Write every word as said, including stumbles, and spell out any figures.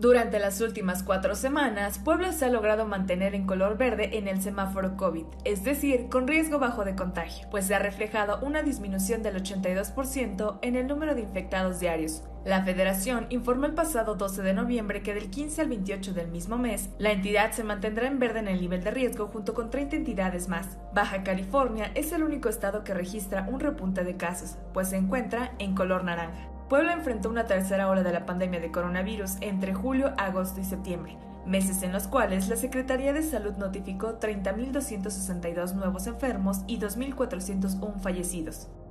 Durante las últimas cuatro semanas, Puebla se ha logrado mantener en color verde en el semáforo COVID, es decir, con riesgo bajo de contagio, pues se ha reflejado una disminución del ochenta y dos por ciento en el número de infectados diarios. La Federación informó el pasado doce de noviembre que del quince al veintiocho del mismo mes, la entidad se mantendrá en verde en el nivel de riesgo junto con treinta entidades más. Baja California es el único estado que registra un repunte de casos, pues se encuentra en color naranja. Puebla enfrentó una tercera ola de la pandemia de coronavirus entre julio, agosto y septiembre, meses en los cuales la Secretaría de Salud notificó treinta mil doscientos sesenta y dos nuevos enfermos y dos mil cuatrocientos uno fallecidos.